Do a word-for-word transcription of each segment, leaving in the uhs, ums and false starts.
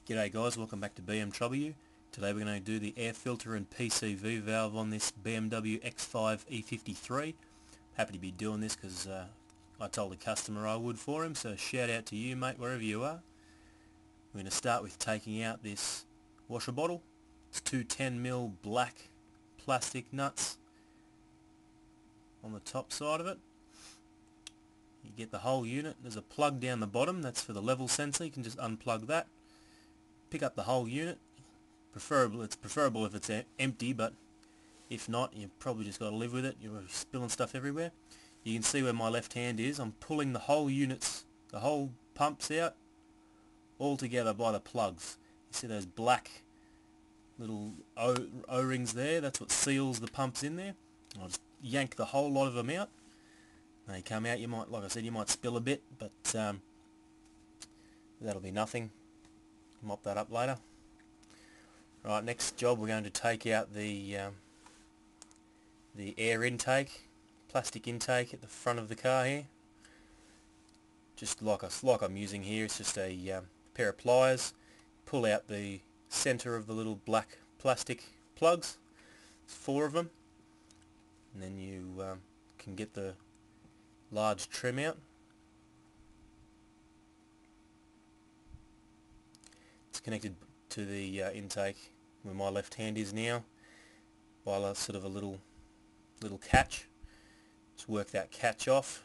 G'day guys, welcome back to BMTroubleU. Today we're going to do the air filter and P C V valve on this B M W X five E fifty-three. Happy to be doing this because uh, I told the customer I would for him, so shout out to you mate wherever you are. We're going to start with taking out this washer bottle. It's two ten mil black plastic nuts on the top side of it. You get the whole unit. There's a plug down the bottom, that's for the level sensor. You can just unplug that. Pick up the whole unit. Preferable, it's preferable if it's empty, but if not, you've probably just got to live with it. You're spilling stuff everywhere. You can see where my left hand is. I'm pulling the whole units, the whole pumps out, all together by the plugs. You see those black little O-rings there? That's what seals the pumps in there. I'll just yank the whole lot of them out. They come out. You might, like I said, you might spill a bit, but um, that'll be nothing. Mop that up later. Right, next job we're going to take out the um, the air intake, plastic intake at the front of the car here. Just like I, like I'm using here, it's just a um, pair of pliers. Pull out the center of the little black plastic plugs. It's four of them, and then you um, can get the large trim out. It's connected to the uh, intake where my left hand is now, while a sort of a little little catch. Just work that catch off.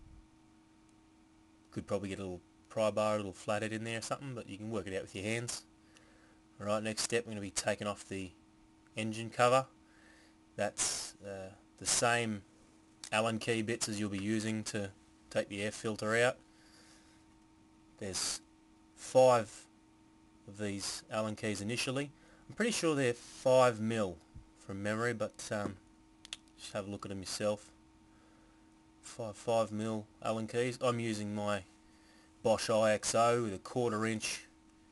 Could probably get a little pry bar, a little flathead in there or something, but you can work it out with your hands. Alright, next step we're going to be taking off the engine cover. That's uh, the same Allen key bits as you'll be using to take the air filter out. There's five of these Allen keys initially. I'm pretty sure they're five mil from memory, but um, just have a look at them yourself. Five five mil Allen keys. I'm using my Bosch I X O with a quarter inch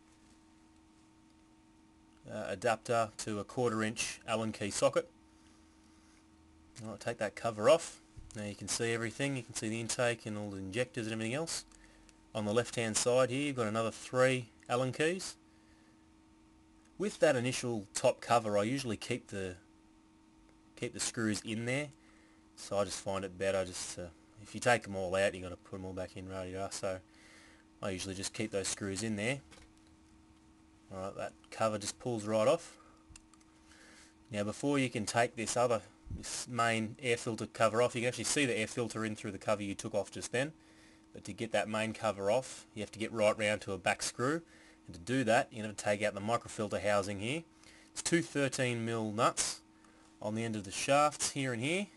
uh, adapter to a quarter inch Allen key socket. I'll take that cover off. Now you can see everything. You can see the intake and all the injectors and everything else. On the left hand side here you've got another three Allen keys. With that initial top cover, I usually keep the keep the screws in there, so I just find it better. Just to, if you take them all out, you got to put them all back in, right? So I usually just keep those screws in there. All right, that cover just pulls right off. Now, before you can take this other this main air filter cover off, you can actually see the air filter in through the cover you took off just then. But to get that main cover off, you have to get right round to a back screw. And to do that, you're going to take out the microfilter housing here. It's two thirteen mil nuts on the end of the shafts here and here.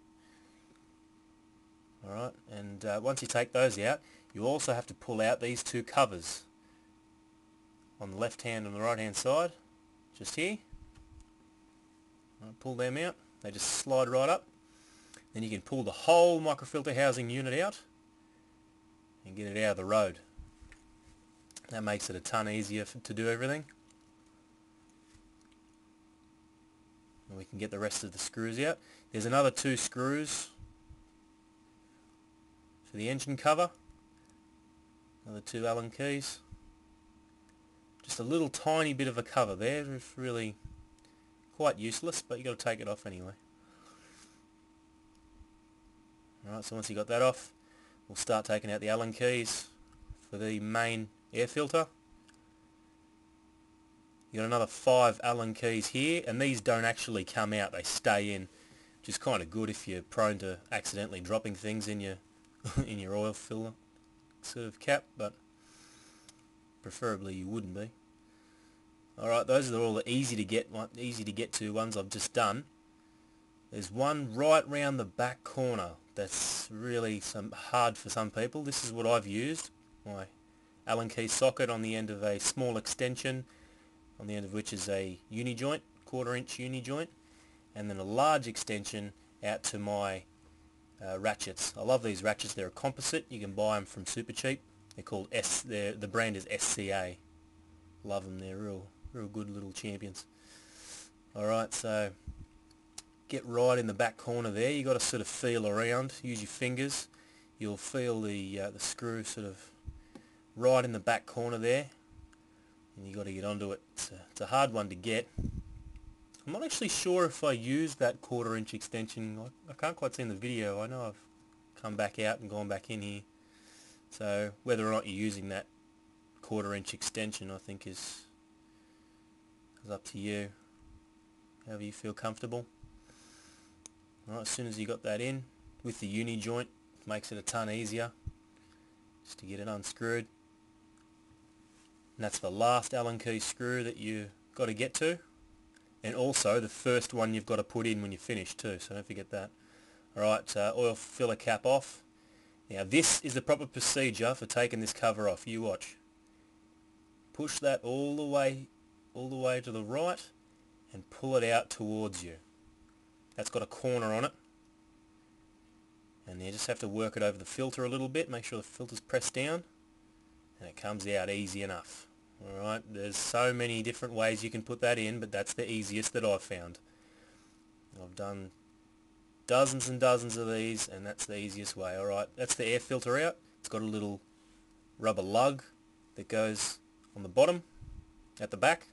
Alright, and uh, once you take those out, you also have to pull out these two covers on the left hand and the right hand side, just here. Right, pull them out, they just slide right up. Then you can pull the whole microfilter housing unit out and get it out of the road. That makes it a ton easier for, to do everything. And we can get the rest of the screws out. There's another two screws for the engine cover. Another two Allen keys. Just a little tiny bit of a cover there. It's really quite useless, but you've got to take it off anyway. Alright, so once you got that off, we'll start taking out the Allen keys for the main air filter. You got another five Allen keys here, and these don't actually come out, they stay in, which is kind of good if you're prone to accidentally dropping things in your in your oil filler sort of cap, but preferably you wouldn't be. Alright, those are all the easy to get easy to get to ones I've just done. There's one right round the back corner that's really some hard for some people. This is what I've used. My Allen key socket on the end of a small extension, on the end of which is a uni joint, quarter inch uni joint, and then a large extension out to my uh, ratchets. I love these ratchets. They're a composite. You can buy them from super cheap. They're called S. They're, the brand is S C A. Love them. They're real, real good little champions. All right, so get right in the back corner there. You got to sort of feel around. Use your fingers. You'll feel the uh, the screw sort of right in the back corner there. and you got to get onto it. It's a, it's a hard one to get. I'm not actually sure if I used that quarter inch extension. I, I can't quite see in the video. I know I've come back out and gone back in here. So whether or not you're using that quarter inch extension, I think is, is up to you. However you feel comfortable. Alright, as soon as you got that in with the uni joint, it makes it a ton easier just to get it unscrewed. And that's the last Allen key screw that you got to get to, and also the first one you've got to put in when you finish too, so don't forget that. Alright, uh, oil filler cap off. Now this is the proper procedure for taking this cover off. You watch. Push that all the way all the way to the right and pull it out towards you. That's got a corner on it, and you just have to work it over the filter a little bit, make sure the filter's pressed down, and it comes out easy enough. Alright, there's so many different ways you can put that in, but that's the easiest that I've found. I've done dozens and dozens of these, and that's the easiest way. Alright, that's the air filter out. It's got a little rubber lug that goes on the bottom at the back.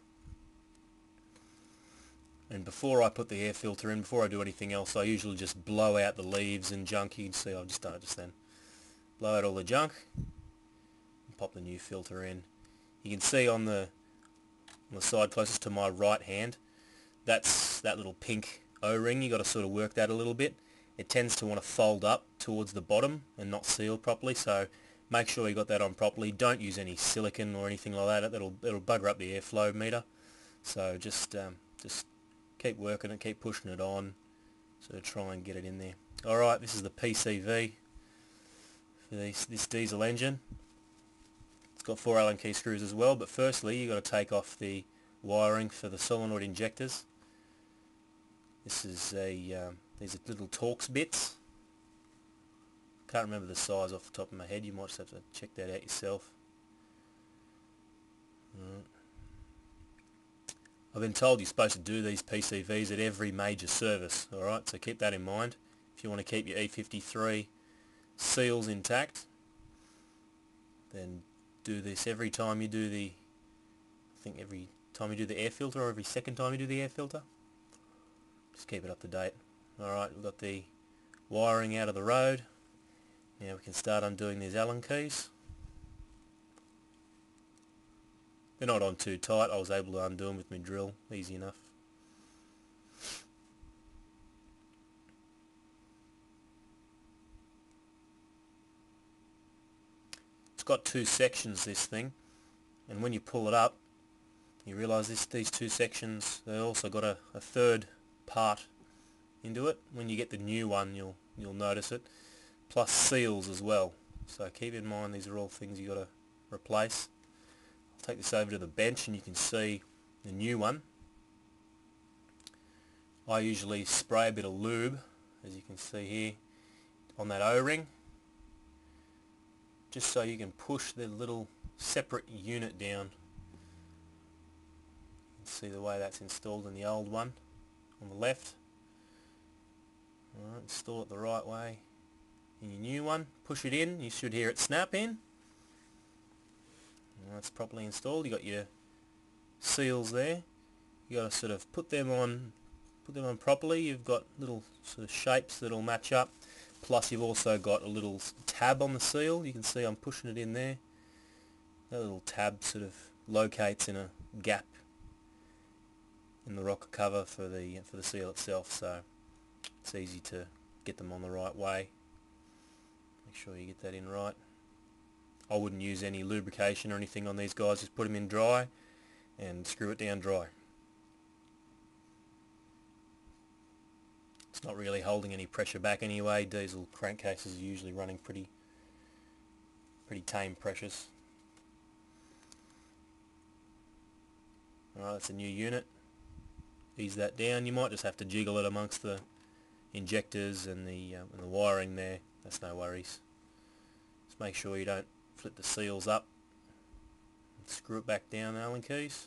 And before I put the air filter in, before I do anything else, I usually just blow out the leaves and junk. You can see I've just done it just then. Blow out all the junk and pop the new filter in. You can see on the on the side closest to my right hand, that's that little pink O-ring. You got to sort of work that a little bit. It tends to want to fold up towards the bottom and not seal properly, so make sure you got that on properly. Don't use any silicone or anything like that. That'll it'll bugger up the airflow meter. So just um, just keep working it, keep pushing it on, so try and get it in there. Alright, this is the P C V for this, this diesel engine. It's got four Allen key screws as well, but firstly you've got to take off the wiring for the solenoid injectors. This is a, um, these are little Torx bits. Can't remember the size off the top of my head, you might just have to check that out yourself. Right. I've been told you're supposed to do these P C Vs at every major service, alright, so keep that in mind. If you want to keep your E fifty-three seals intact, then do this every time you do the, I think every time you do the air filter, or every second time you do the air filter. Just keep it up to date. Alright, we've got the wiring out of the road. Now we can start undoing these Allen keys. They're not on too tight. I was able to undo them with my drill, easy enough. It's got two sections, this thing, and when you pull it up you realise this these two sections, they also got a, a third part into it. When you get the new one you'll you'll notice it, plus seals as well, so keep in mind these are all things you got to replace. I'll take this over to the bench and you can see the new one. I usually spray a bit of lube, as you can see here, on that O-ring, just so you can push the little separate unit down. You can see the way that's installed in the old one on the left. Alright, install it the right way in your new one, push it in, you should hear it snap in. That's properly installed. You got your seals there. You got to sort of put them on, put them on properly. You've got little sort of shapes that'll match up. Plus, you've also got a little tab on the seal. You can see I'm pushing it in there. That little tab sort of locates in a gap in the rocker cover for the for the seal itself. So it's easy to get them on the right way. Make sure you get that in right. I wouldn't use any lubrication or anything on these guys, just put them in dry and screw it down dry. It's not really holding any pressure back anyway. Diesel crankcases are usually running pretty pretty tame pressures. Alright, that's a new unit. Ease that down. You might just have to jiggle it amongst the injectors and the, um, and the wiring there. That's no worries. Just make sure you don't flip the seals up and screw it back down, Allen keys.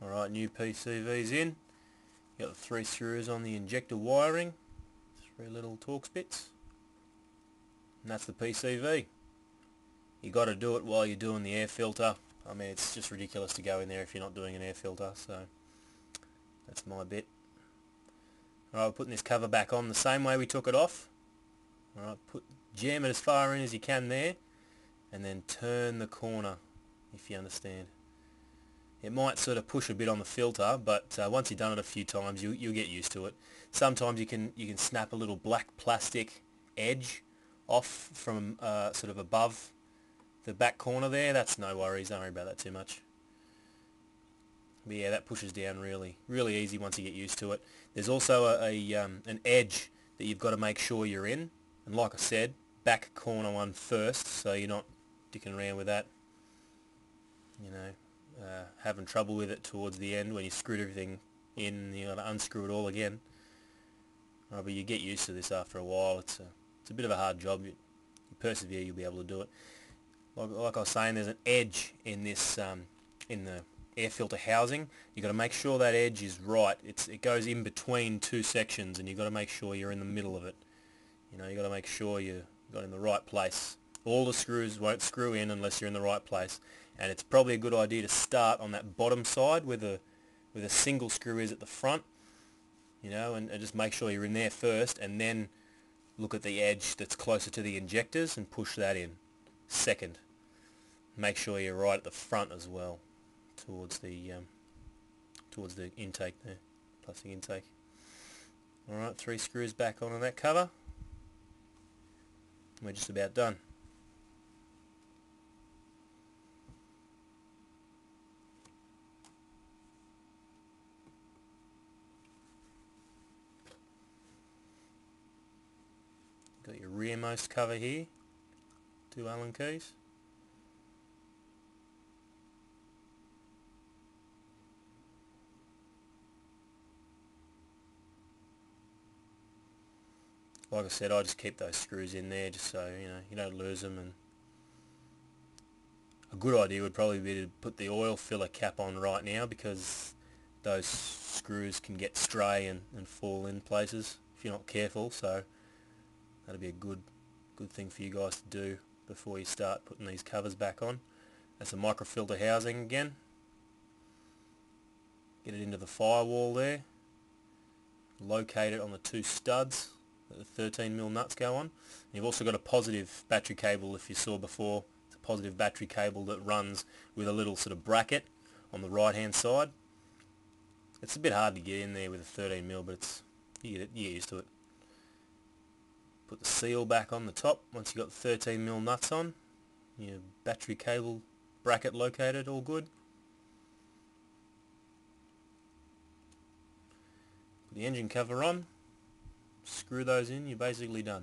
Alright, new P C V's in. You got the three screws on the injector wiring, three little Torx bits, and that's the P C V. You got to do it while you're doing the air filter. I mean, it's just ridiculous to go in there if you're not doing an air filter, so that's my bit. Alright, we're putting this cover back on the same way we took it off. Alright, put jam it as far in as you can there, and then turn the corner, if you understand. It might sort of push a bit on the filter, but uh, once you've done it a few times, you, you'll get used to it. Sometimes you can you can snap a little black plastic edge off from uh, sort of above the back corner there. That's no worries, don't worry about that too much. But yeah, that pushes down really, really easy once you get used to it. There's also a, a um, an edge that you've got to make sure you're in, and like I said, back corner one first, so you're not dicking around with that. You know. Uh, having trouble with it towards the end when you screwed everything in, you got to unscrew it all again. Uh, but you get used to this after a while. It's a, it's a bit of a hard job. You, you persevere, you'll be able to do it. Like, like I was saying, there's an edge in this, um, in the air filter housing. You got to make sure that edge is right. It's it goes in between two sections, and you got to make sure you're in the middle of it. You know, you got to make sure you got in the right place. All the screws won't screw in unless you're in the right place. And it's probably a good idea to start on that bottom side where the, where the single screw is at the front, you know, and, and just make sure you're in there first, and then look at the edge that's closer to the injectors and push that in second. Make sure you're right at the front as well, towards the um, towards the intake there, plastic intake. Alright, three screws back on that cover. We're just about done. Got your rearmost cover here, two Allen keys. Like I said, I just keep those screws in there just so you know you don't lose them. And a good idea would probably be to put the oil filler cap on right now, because those screws can get stray and, and fall in places if you're not careful. So that'll be a good good thing for you guys to do before you start putting these covers back on. That's a microfilter housing again. Get it into the firewall there. Locate it on the two studs that the thirteen mil nuts go on. And you've also got a positive battery cable, if you saw before. It's a positive battery cable that runs with a little sort of bracket on the right hand side. It's a bit hard to get in there with a thirteen mil, but it's you get, it, you get used to it. Put the seal back on the top once you've got the thirteen mil nuts on. Your battery cable bracket located, all good. Put the engine cover on. Screw those in, you're basically done.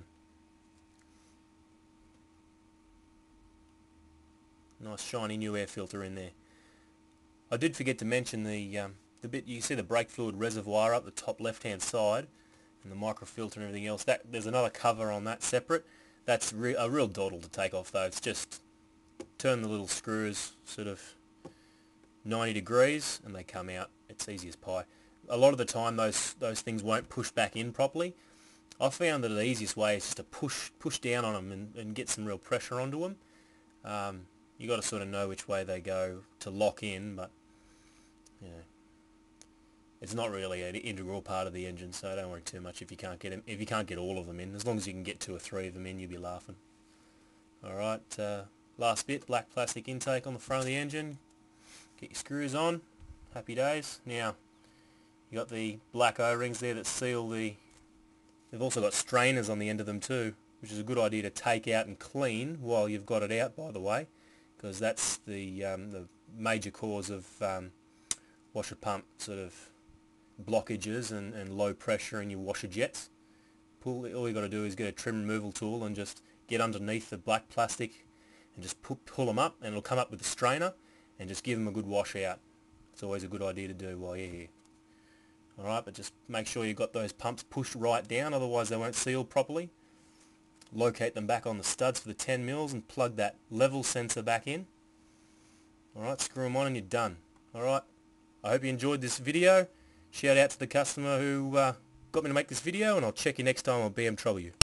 Nice shiny new air filter in there. I did forget to mention the um, the bit you see the brake fluid reservoir up the top left hand side, and the microfilter and everything else. That there's another cover on that separate. That's re a real dawdle to take off though. It's just turn the little screws sort of ninety degrees and they come out. It's easy as pie. A lot of the time those those things won't push back in properly. I found that the easiest way is just to push push down on them and, and get some real pressure onto them. Um, you got to sort of know which way they go to lock in, but you know, it's not really an integral part of the engine, so don't worry too much if you can't get them, if you can't get all of them in. As long as you can get two or three of them in, you'll be laughing. All right, uh, last bit, black plastic intake on the front of the engine. Get your screws on. Happy days. Now you got the black O-rings there that seal the. They've also got strainers on the end of them too, which is a good idea to take out and clean while you've got it out, by the way, because that's the um, the major cause of um, washer pump sort of blockages and, and low pressure in your washer jets. Pull, all you got to do is get a trim removal tool and just get underneath the black plastic and just pu pull them up, and it'll come up with a strainer, and just give them a good wash out. It's always a good idea to do while you're here. Alright, but just make sure you've got those pumps pushed right down, otherwise they won't seal properly. Locate them back on the studs for the ten mils and plug that level sensor back in. Alright, screw them on and you're done. Alright, I hope you enjoyed this video. Shout out to the customer who uh, got me to make this video, and I'll check you next time on B M Trouble U.